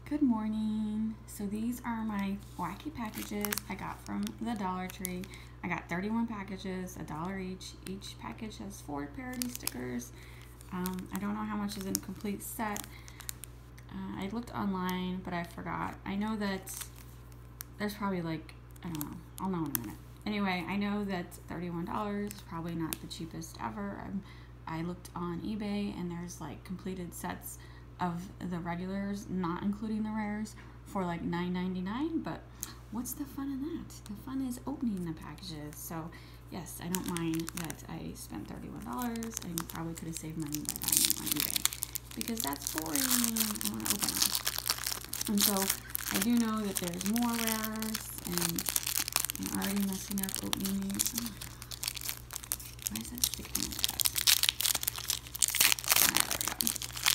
Good morning. So these are my wacky packages I got from the Dollar Tree. I got 31 packages, $1 each. Each package has 4 parody stickers. I don't know how much is in a complete set. I looked online, but I forgot. I know that there's probably I don't know. I'll know in a minute. Anyway, I know that $31 is probably not the cheapest ever. I looked on eBay and there's completed sets of the regulars, not including the rares, for $9.99. But what's the fun in that? The fun is opening the packages. So yes, I don't mind that I spent $31. I probably could have saved money by buying it on eBay because that's boring. I want to open them. And so I do know that there's more rares, and I'm already messing up opening these. Oh, why is that sticking like that? Alright, there we go.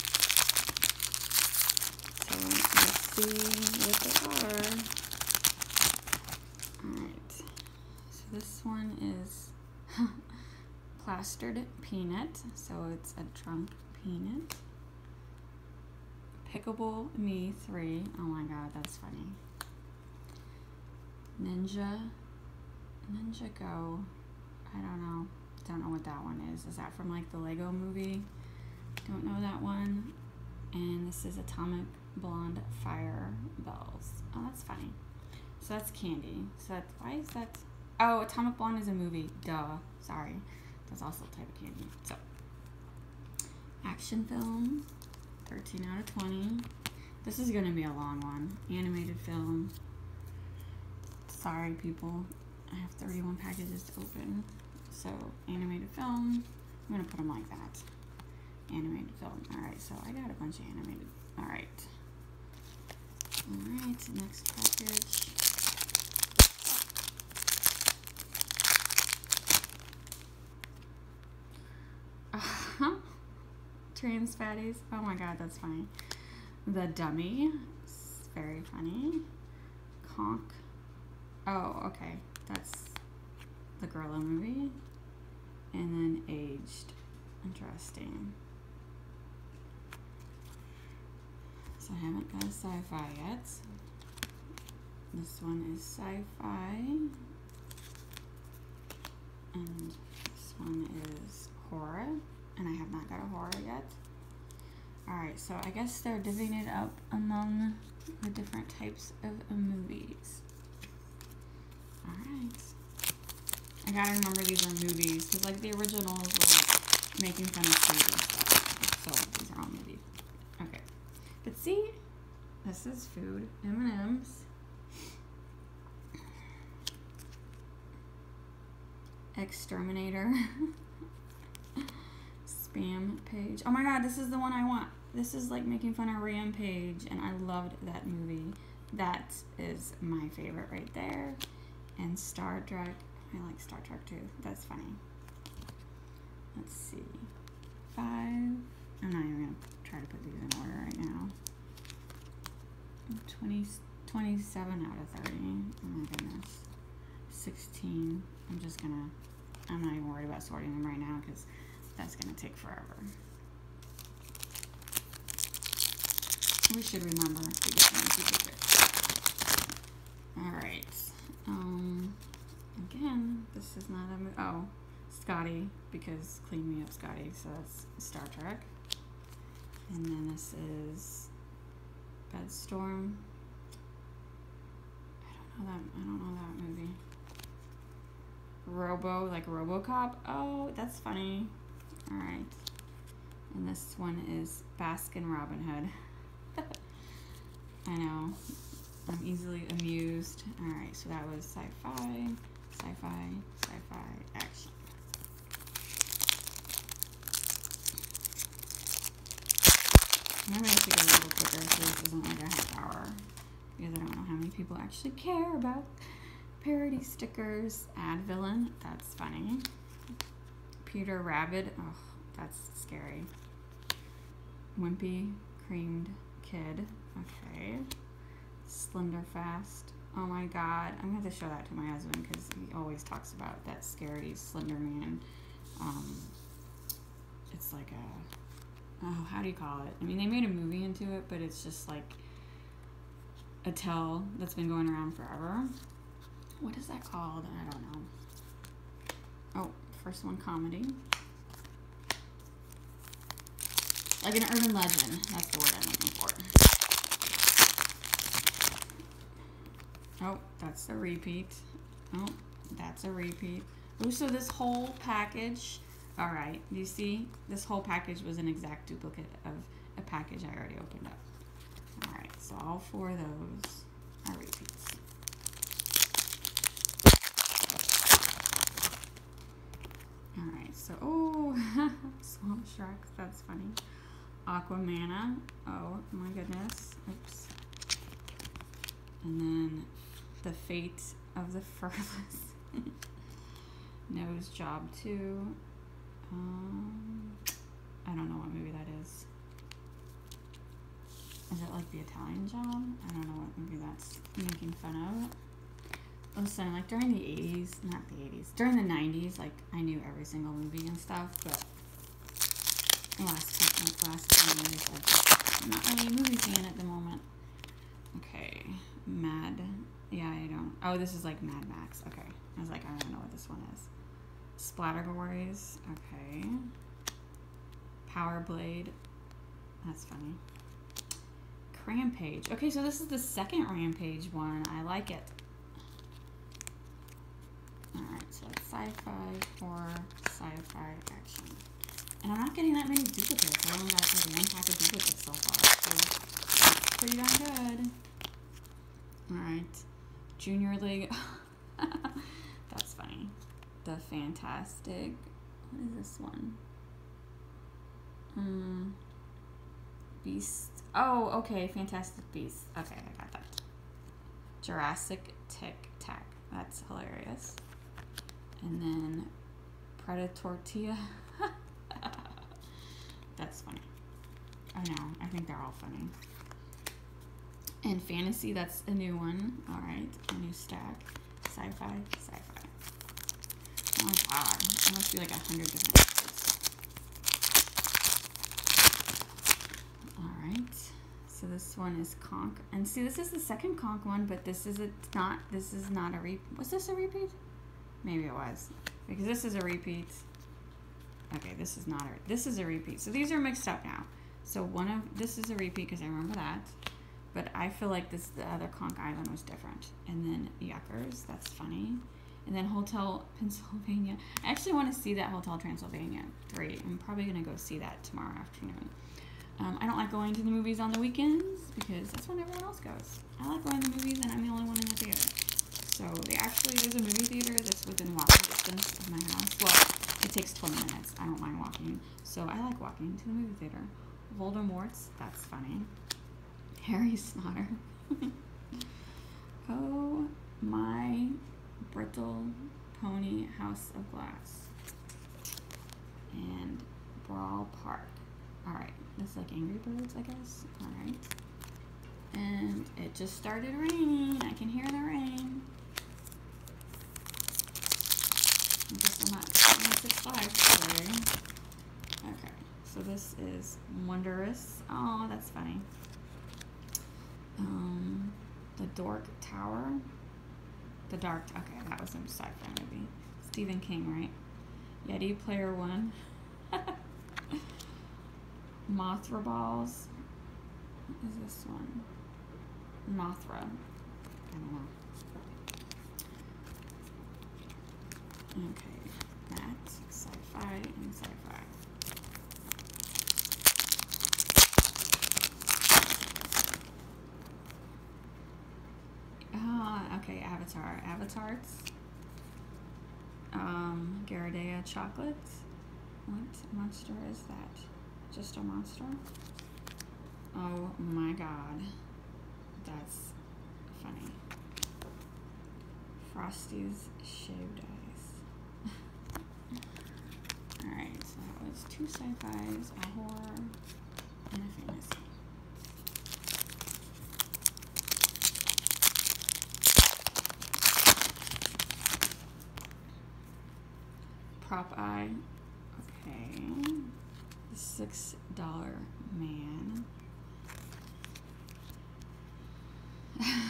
So let's see what they are. Alright. So this one is plastered peanut. So it's a drunk peanut. Pickable Me 3. Oh my god, that's funny. Ninja Go. I don't know. Don't know what that one is. Is that from the Lego movie? Don't know that one. And this is Atomic Blonde Fire Bells. Oh, that's funny. So that's candy. So that's, why is that? Oh, Atomic Blonde is a movie. Duh. Sorry. That's also a type of candy. So, action film. 13 out of 20. This is going to be a long one. Animated film. Sorry, people. I have 31 packages to open. So, animated film. I'm going to put them like that. Animated film. Alright, so I got a bunch of animated. Alright. Alright, next package. Trans fatties. Oh my god, that's funny. The Dummy. It's very funny. Conk. Oh, okay. That's the Gorilla movie. And then Aged. Interesting. So I haven't got a sci-fi yet. This one is sci-fi. And this one is horror. And I have not got a horror yet. Alright, so I guess they're divvying it up among the different types of movies. Alright. I gotta remember these are movies, because the originals were making fun of food and stuff. So these are all movies. Okay. But see, this is food. M&M's. Exterminator. Spam page. Oh my god, this is the one I want. This is making fun of Rampage, and I loved that movie. That is my favorite right there. And Star Trek. I like Star Trek too. That's funny. Let's see. 5. I'm not even going to try to put these in order right now. 27 out of 30. Oh my goodness. 16. I'm not even worried about sorting them right now because that's going to take forever. We should remember to get them to keep it. Alright. Again, this is not a movie. Oh, Scotty, because Clean Me Up Scotty, so that's Star Trek. And then this is Bedstorm. I don't know that movie. RoboCop. Oh, that's funny. Alright. And this one is Baskin Robin Hood. I know. I'm easily amused. Alright, so that was sci-fi, action. I'm going to have to go a little quicker so this isn't a half hour, because I don't know how many people actually care about parody stickers. Ad Villain, that's funny. Peter Rabbit, oh, that's scary. Wimpy Creamed Kid, okay. Slenderfast, oh my god, I'm going to have to show that to my husband because he always talks about that scary Slender Man. It's like a, oh, how do you call it? I mean, they made a movie into it, but it's just a tell that's been going around forever. What is that called? I don't know. Oh, first one, comedy. Like an urban legend. That's the word I'm looking for. Oh, that's a repeat. Oh, that's a repeat. Oh, so this whole package. All right, you see, this whole package was an exact duplicate of a package I already opened up. All right, so all 4 of those are repeats. All right, so, oh, Swamp Sharks, that's funny. Aquamana, oh my goodness, oops. And then The Fate of the Furless. Nose Job 2. I don't know what movie that is. Is it like The Italian Job? I don't know what movie that's making fun of. Listen, like during the 80s, not the 80s, during the 90s, like I knew every single movie and stuff, but last 10 years, I'm not really a movie fan at the moment. Okay, yeah, I don't, oh, this is like Mad Max, okay. I was like, I don't know what this one is. Splattergories, okay. Power Blade, that's funny. Rampage, okay, so this is the second Rampage one. I like it. Alright, so it's sci-fi, horror, sci-fi, action. And I'm not getting that many duplicates. I only got like 1 pack of duplicates so far. So pretty darn good. Alright. Junior League. That's funny. The Fantastic. What is this one? Beast. Oh, okay. Fantastic Beasts. Okay, I got that. Jurassic Tic Tac. That's hilarious. And then Predatortia. That's funny. I know. I think they're all funny. And Fantasy, that's a new one. Alright, a new stack. Sci-fi, sci-fi. Oh my god. There must be like 100 different ones. Alright. So this one is Conk. And see, this is the second Conk one, but this is not a repeat. Was this a repeat? Maybe it was. Because this is a repeat. Okay, this is not this is a repeat. So these are mixed up now. So this is a repeat because I remember that. But I feel like the other Conk Island was different. And then Yuckers, that's funny. And then Hotel Pennsylvania. I actually want to see that Hotel Transylvania 3. I'm probably going to go see that tomorrow afternoon. I don't like going to the movies on the weekends because that's when everyone else goes. I like going to the movies and I'm the only one in the theater. So there's a movie theater that's within walking distance of my house. Well, it takes 20 minutes. I don't mind walking. So I like walking to the movie theater. Voldemort's, that's funny. Harry Snotter. Oh my Brittle Pony House of Glass. And Brawl Park. Alright, this is like Angry Birds, I guess. Alright. And it just started raining. I can hear the rain. I guess I'm not 6'5" today. Okay, so this is Wondrous. Oh, that's funny. The Dork Tower. Okay, that was a sci-fi movie. Stephen King, right? Yeti Player One. Mothra Balls. What is this one? Mothra. I don't know. Okay, that, sci-fi, and sci-fi. Okay, Avatar. Avatars. Garadea Chocolate. What monster is that? Just a monster? Oh my god. That's funny. Frosty's Shaved Ice. Alright, so that was 2 sci-fis, a horror, and a fantasy. Prop Eye. Okay. The $6 man.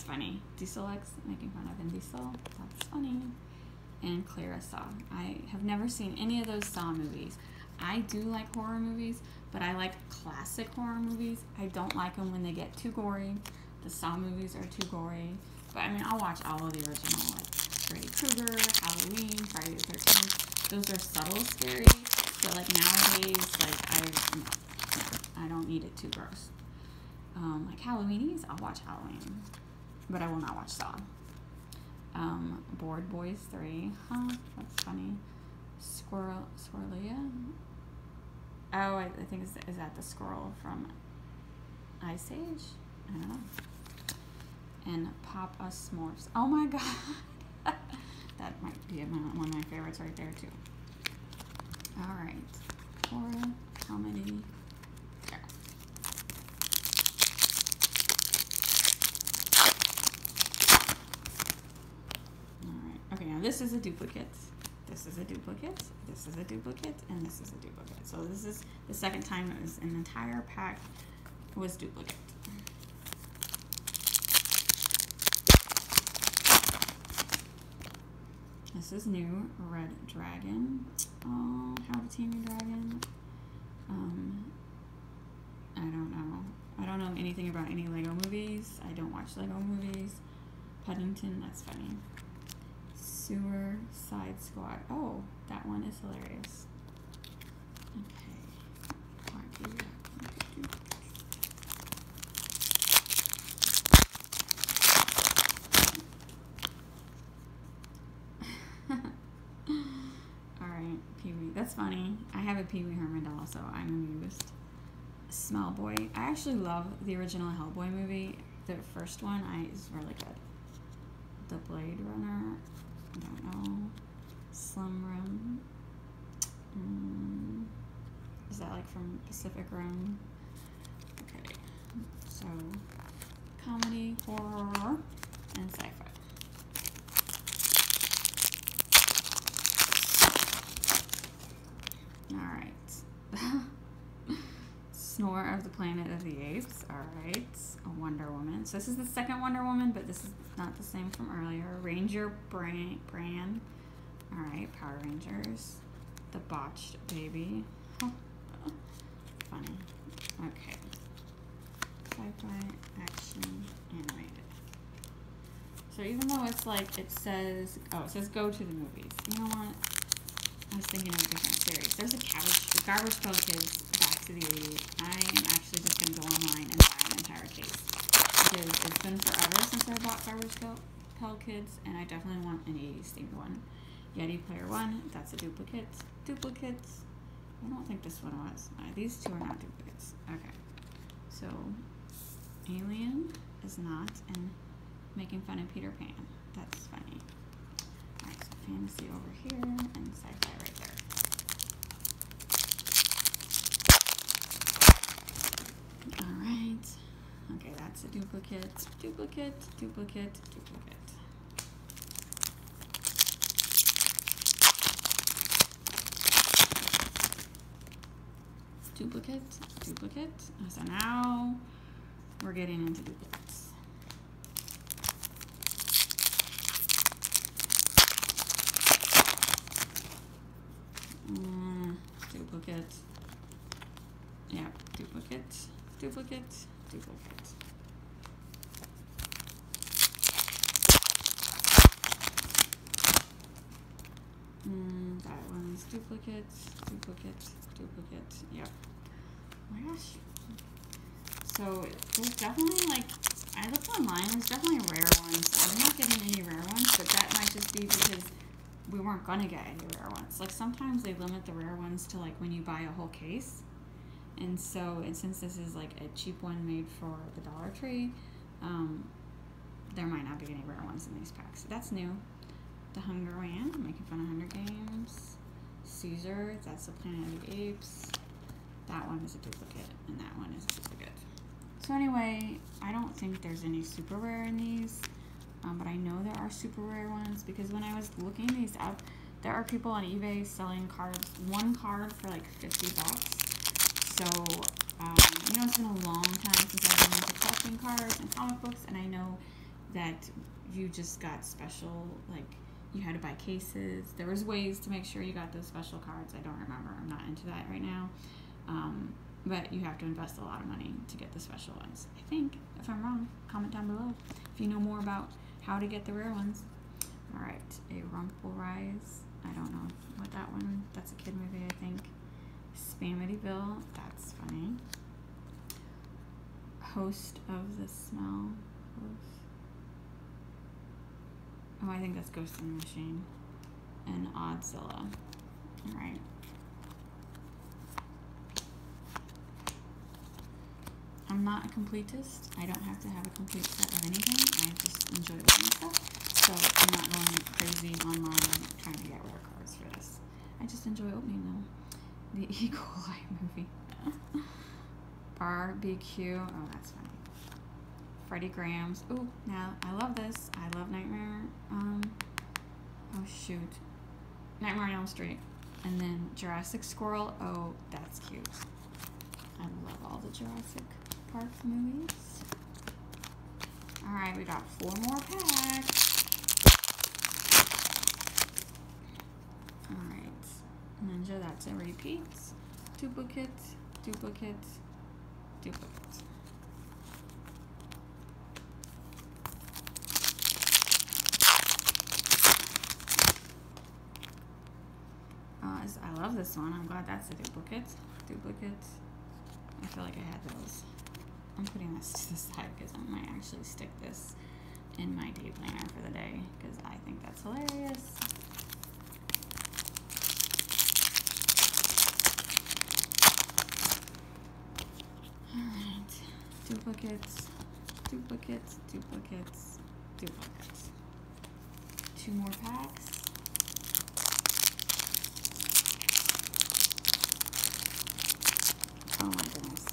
funny. Diesel X making fun of Vin Diesel. That's funny. And Clara Saw. I have never seen any of those Saw movies. I do like horror movies, but I like classic horror movies. I don't like them when they get too gory. The Saw movies are too gory. But I mean, I'll watch all of the original, like Freddy Krueger, Halloween, Friday the 13th. Those are subtle scary. But like nowadays, like I don't need it too gross. Like Halloweenies, I'll watch Halloween, but I will not watch Saw. Bored Boys 3, huh? That's funny. Squirrelia. Oh, I think is that the squirrel from Ice Age? I don't know. And Pop Us S'mores. Oh my god, that might be one of my favorites right there too. All right, horror, comedy. There. All right. Okay, now this is a duplicate. This is a duplicate. This is a duplicate, and this is a duplicate. So this is the second time it was an entire pack was duplicate. This is new, Red Dragon. Oh, How to Tame Your Dragon. I don't know. I don't know anything about any Lego movies. I don't watch Lego movies. Paddington, that's funny. Sewer Side Squad. Oh, that one is hilarious. Okay. Alright, Pee-wee. That's funny. I have a Pee-wee Herman doll, so I'm amused. Smell Boy. I actually love the original Hellboy movie. The first one is really good. The Blade Runner. I don't know. Slim Rim. Is that like from Pacific Rim? Okay. So, comedy, horror, and sci-fi. Alright. Snore of the Planet of the Apes. Alright. A Wonder Woman. So this is the second Wonder Woman, but this is not the same from earlier. Ranger Bran. Alright. Power Rangers. The Botched Baby. Funny. Okay. Sci-fi, action, animated. So even though it's like, it says go to the movies. You know what? I was thinking of a different series. There's a Garbage Pail Kids Back to the 80s. I am actually just going to go online and buy an entire case. Because it's been forever since I bought Garbage Pail Kids, and I definitely want an 80s themed one. Yeti Player One, that's a duplicate. Duplicates. I don't think this one was. These two are not duplicates. Okay. So, Alien is not, and making fun of Peter Pan. That's funny. Alright, so fantasy over here, and sci-fi right there. Alright. Okay, that's a duplicate, duplicate, duplicate, duplicate. Duplicate, duplicate. So now we're getting into duplicates. Duplicate. Yeah, duplicate, duplicate, duplicate. That one's duplicate, duplicate, duplicate. Yep. Oh my gosh. So there's definitely, like, I looked online, there's definitely rare ones. I'm not getting any rare ones, but that might just be because we weren't gonna get any rare ones. Like, sometimes they limit the rare ones to, like, when you buy a whole case. And so, and since this is like a cheap one made for the Dollar Tree, there might not be any rare ones in these packs. So that's new. The Hunger Man, making fun of Hunger Games. Caesar, that's the Planet of the Apes. That one is a duplicate, and that one is a duplicate. So anyway, I don't think there's any super rare in these, but I know there are super rare ones because when I was looking these up, there are people on eBay selling cards, one card for like $50. So, you know, it's been a long time since I've been into collecting cards and comic books, and I know that you just got special, like you had to buy cases. There was ways to make sure you got those special cards. I don't remember. I'm not into that right now. But you have to invest a lot of money to get the special ones. I think. If I'm wrong, comment down below if you know more about how to get the rare ones. All right, a Rumpel Rise. I don't know what that one. That's a kid movie, I think. Spamityville. That's funny. Host of the Smell. Oh, I think that's Ghost in the Machine. And Oddzilla. All right. I'm not a completist. I don't have to have a complete set of anything. I just enjoy looking stuff. So I'm not going crazy online trying to get rare cards for this. I just enjoy opening them. The E. coli movie. Barbecue. Oh, that's funny. Freddie Grahams. Ooh, now I love this. I love Nightmare. Oh shoot. Nightmare on Elm Street. And then Jurassic Squirrel. Oh, that's cute. I love all the Jurassic Park movies. Alright, we got 4 more packs. Alright. Ninja, that's a repeat. Duplicate, duplicate, duplicate. I love this one. I'm glad that's a duplicate. Duplicate. I feel like I had those. I'm putting this to the side because I might actually stick this in my day planner for the day because I think that's hilarious. Alright. Duplicates, duplicates, duplicates, duplicates. 2 more packs. Oh my goodness.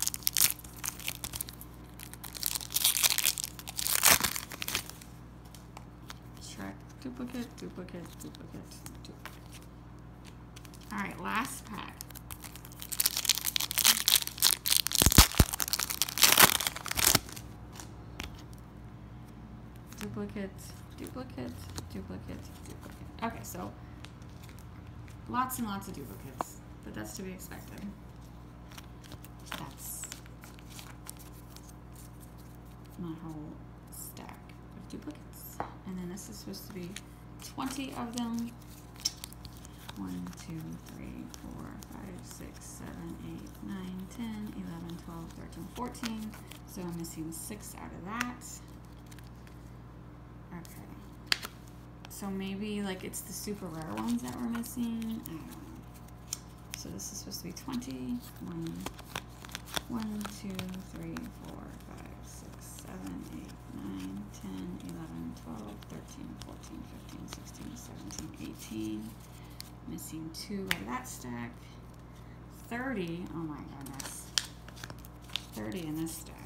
Shrek. Duplicate, duplicate, duplicate, duplicate. Alright, last pack. Duplicate, duplicate, duplicate, duplicate. Okay, so lots and lots of duplicates, but that's to be expected. That's my whole stack of duplicates. And then this is supposed to be 20 of them. 1, 2, 3, 4, 5, 6, 7, 8, 9, 10, 11, 12, 13, 14. So I'm missing 6 out of that. Okay. So maybe like it's the super rare ones that we're missing. I don't know. So this is supposed to be 20. 1, 2, 3, 4, 5, 6, 7, 8, 9, 10, 11, 12, 13, 14, 15, 16, 17, 18. Missing 2 out of that stack. 30. Oh my goodness. 30 in this stack.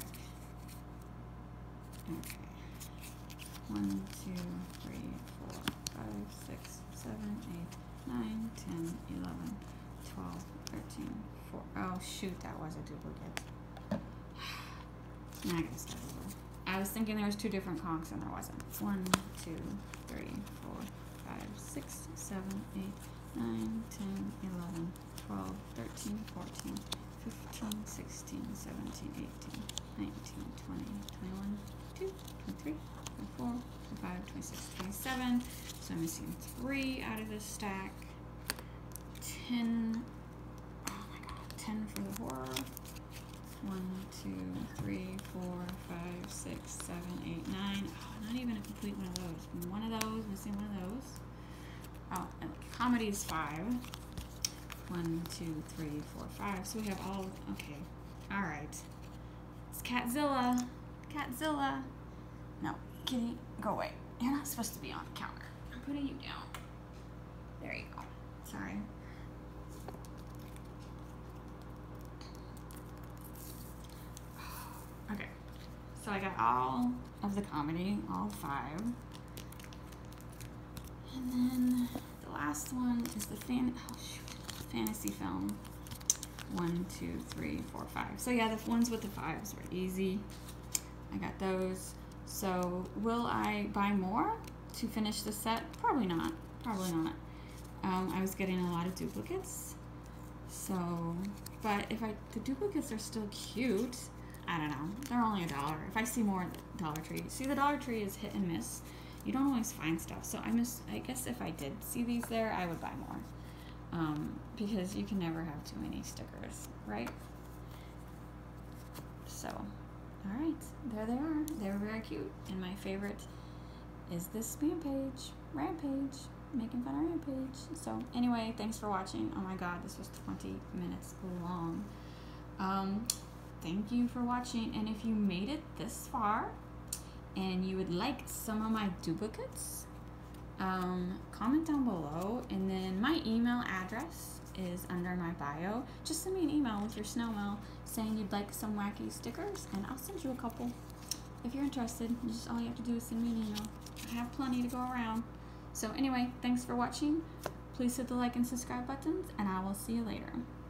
Okay. 1, 2, 3, 4, 5, 6, 7, 8, 9, 10, 11, 12, 13, 4. Oh shoot, that was a duplicate. Now I gotta start over. I was thinking there was 2 different conchs and there wasn't. 1, 2, 3, 4, 5, 6, 7, 8, 9, 10, 11, 12, 13, 14, 15, 16, 17, 18, 19, 20, 21, 22, 23, 24, 25, 26, 27. So I'm missing 3 out of this stack. 10. Oh my god, 10 for the horror. 1, 2, 3, 4, 5, 6, 7, 8, 9. Oh, not even a complete one of those. One of those, missing one of those. Oh, and comedy is 5. 1, 2, 3, 4, 5. So we have all. Okay. All right. It's Catzilla. Catzilla. No, kitty, go away. You're not supposed to be on the counter. I'm putting you down. There you go. Sorry. Okay. So I got all of the comedy, all 5. And then the last one is the fantasy film. 1, 2, 3, 4, 5. So yeah, the ones with the 5s were easy. I got those. So will I buy more to finish the set? Probably not. Probably not. I was getting a lot of duplicates. So, but the duplicates are still cute. I don't know. They're only $1. If I see more at the Dollar Tree. See, the Dollar Tree is hit and miss. You don't always find stuff. So I guess if I did see these there, I would buy more. Because you can never have too many stickers, right? So, alright, there they are. They're very cute. And my favorite is this Rampage. Making fun of Rampage. So, anyway, thanks for watching. Oh my god, this was 20 minutes long. Thank you for watching. And if you made it this far and you would like some of my duplicates, comment down below, and then my email address is under my bio. Just send me an email with your snail mail saying you'd like some wacky stickers, and I'll send you a couple. If you're interested, all you have to do is send me an email. I have plenty to go around. So anyway, thanks for watching. Please hit the like and subscribe buttons, and I will see you later.